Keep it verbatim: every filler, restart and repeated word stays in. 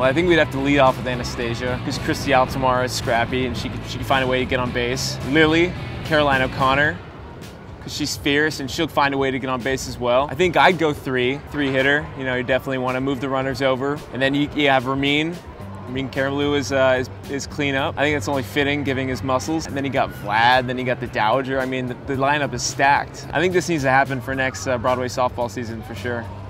Well, I think we'd have to lead off with Anastasia, because Christy Altamar is scrappy and she could, she could find a way to get on base. Lily, Caroline O'Connor, because she's fierce and she'll find a way to get on base as well. I think I'd go three, three hitter. You know, you definitely want to move the runners over. And then you, you have Ramin. Ramin Karimloo is, uh, is, is clean up. I think it's only fitting, giving his muscles. And then you got Vlad, then you got the Dowager. I mean, the, the lineup is stacked. I think this needs to happen for next uh, Broadway softball season for sure.